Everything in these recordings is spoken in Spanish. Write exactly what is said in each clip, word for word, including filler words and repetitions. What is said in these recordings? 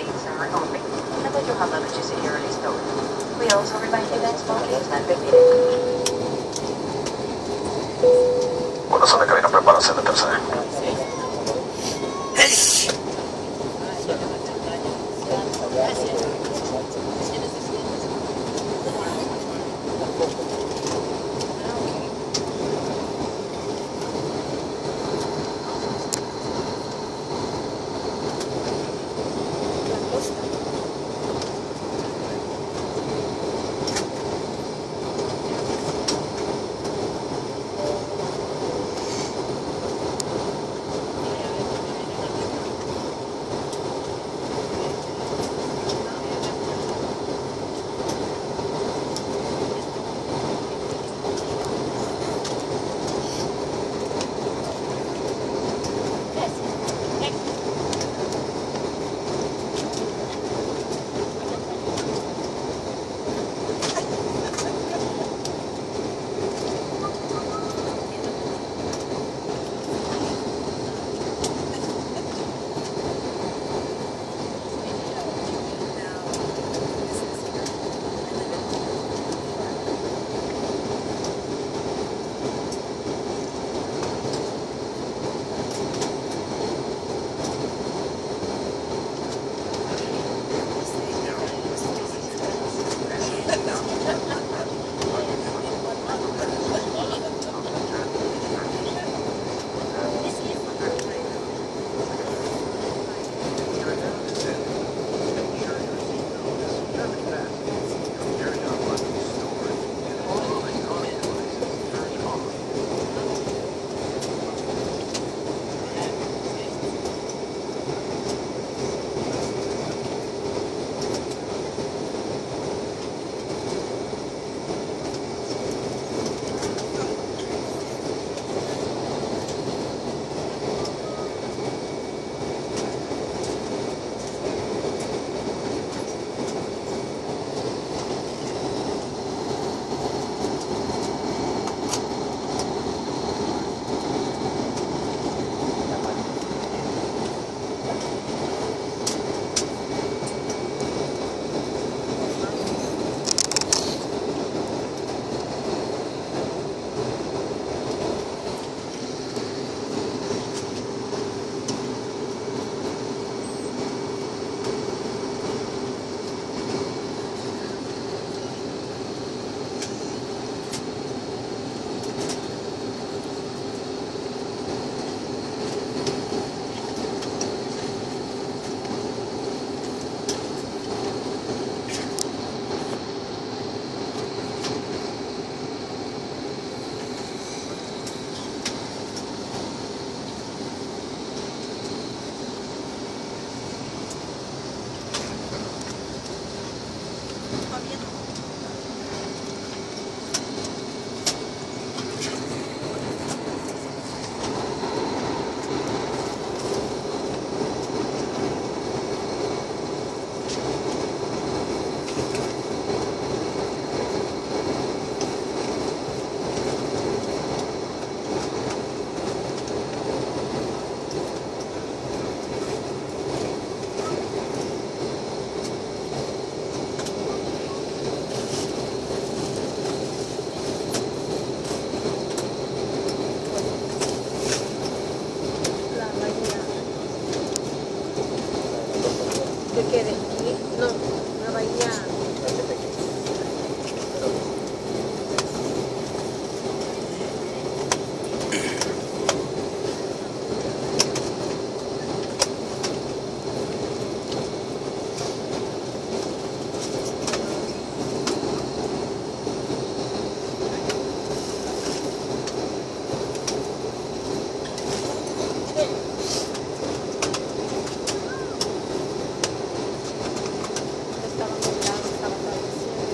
summer only. Radyohama Early Store. Wheels over by Events Volcanoes and Big Corazón de cabina, prepárense, meterse. Estaba nublado, estaba atardeciendo.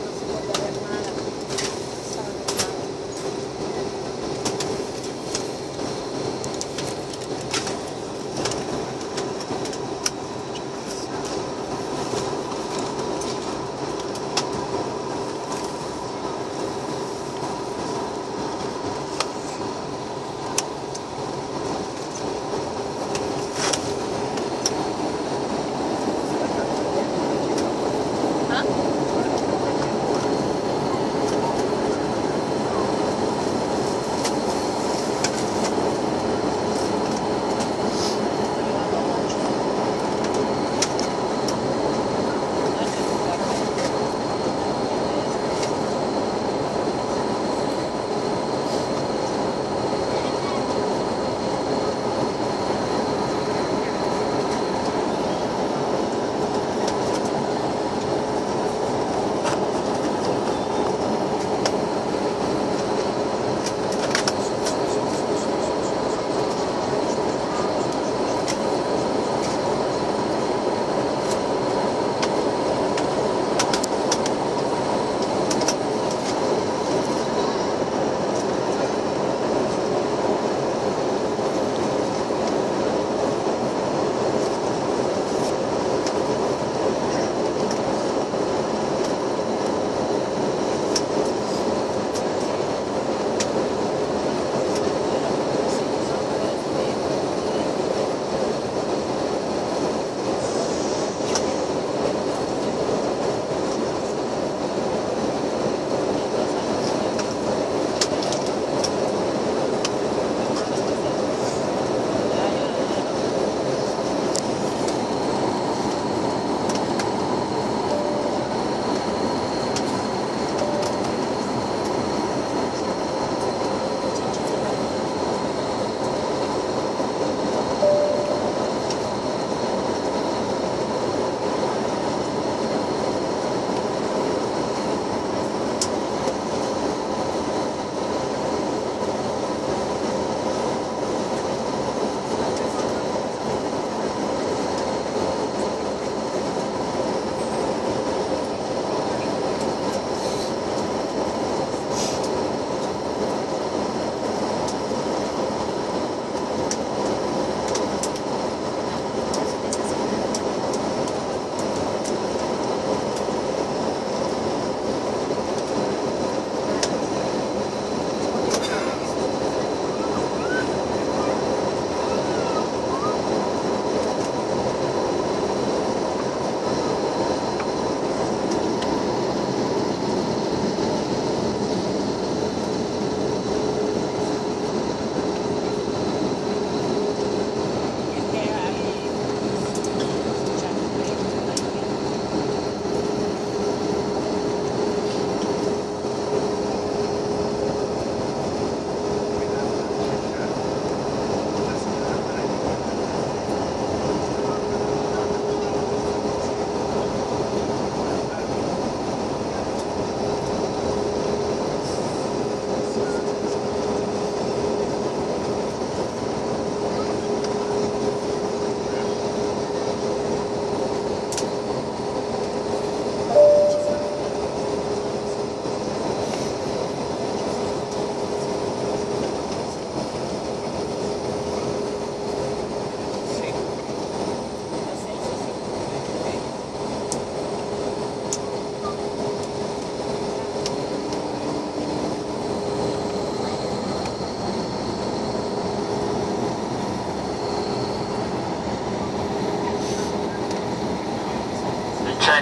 Check.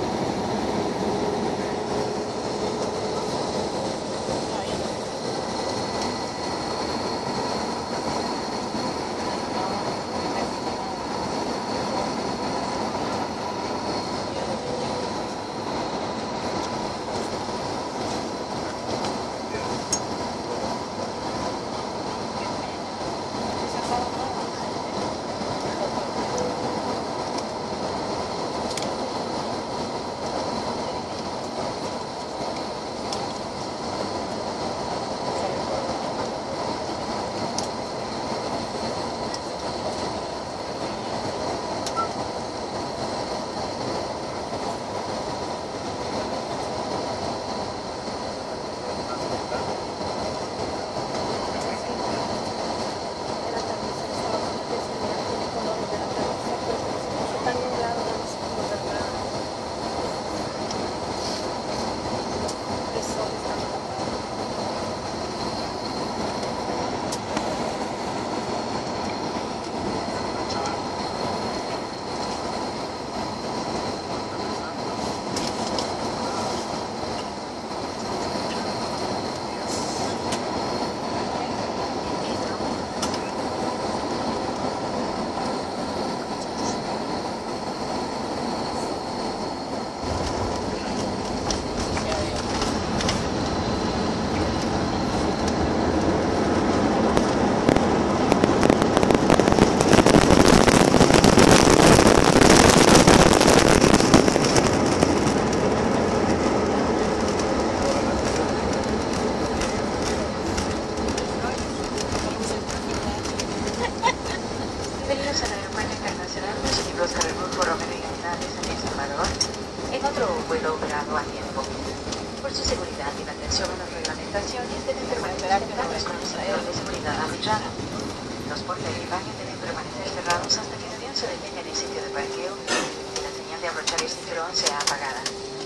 Bienvenidos al Aeropuerto Internacional José Oscar Rulfo Romero y González en El Salvador, en otro vuelo operado a tiempo. Por su seguridad y la atención a las reglamentaciones deben permanecer sentados con el cinturón de seguridad arrollado. Los portaequipajes deben permanecer cerrados hasta que el avión se detenga en el sitio de parqueo y la señal de abrochar el cinturón sea apagada.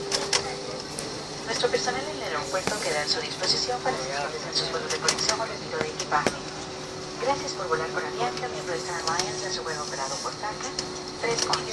Nuestro personal en el aeropuerto queda a su disposición para asistirles en sus vuelos de conexión o retiro de equipaje. Gracias por volar con Avianca, miembro de Star Alliance, en su vuelo operado por T A C A tres once.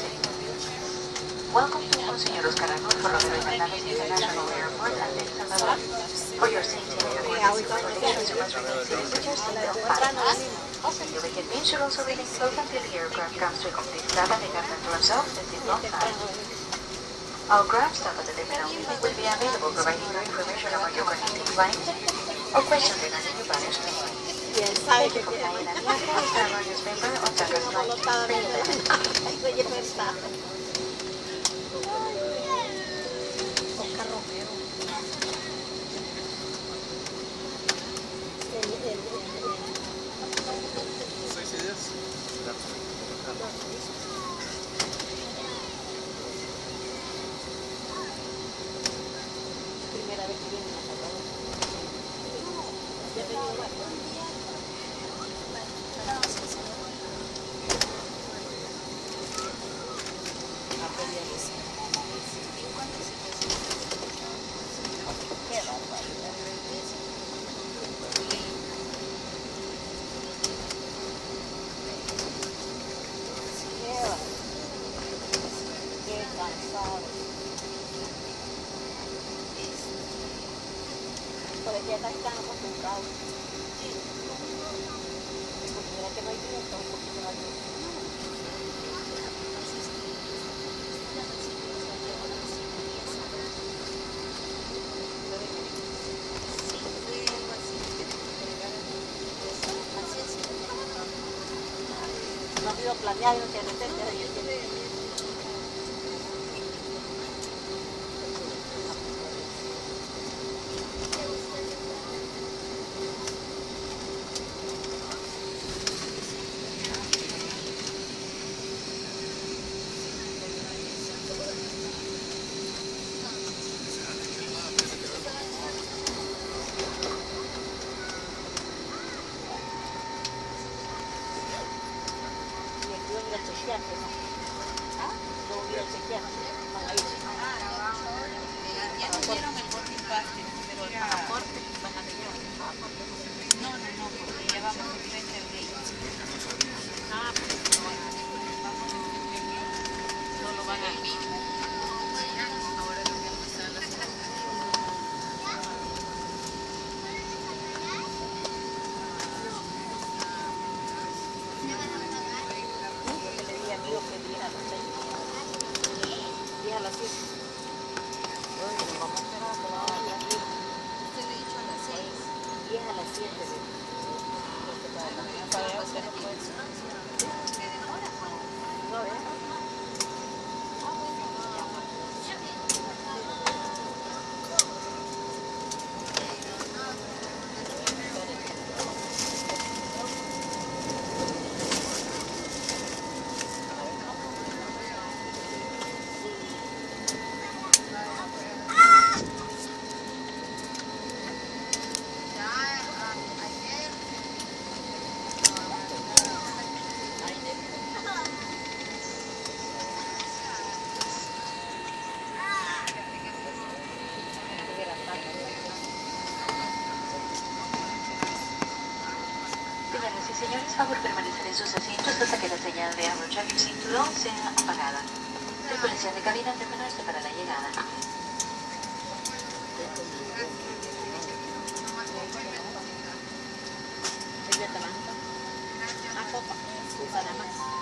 Welcome to Monseñor Oscar Arnulfo Romero y González International Airport at El Salvador. For your safety and emergency regulations, you must remain seated with your seatbelt fastened. Your cabin should also remain closed until the aircraft comes to a complete stop and the captain turns off the seatbelt sign. All ground staff at the terminal will be available providing more information about your connecting flight or questions regarding your baggage claim. Bien, sabe Thank you que for tiene flying Avianca, Star Alliance member on T A C A's flight three eleven. relleno de pasta. Oscar Romero. El, el, el, Seis ideas. primera vez que viene a Salvador. Ya he venido varios. Qué barbaridad. Qué barbaridad. Qué cansado. Porque ya están acostumbrados. Porque mira que no hay viento, porque no hay viento. No ha sido planeado y de repente de repente. Y aquí voy a ir a chequear que no. No, ¿eh? Señoras y señores, favor permanecer en sus asientos hasta que la señal de abrochar el cinturón sea apagada. Tripulación de cabina, prepararse para la llegada. Sirve talanca. A copa. Para más.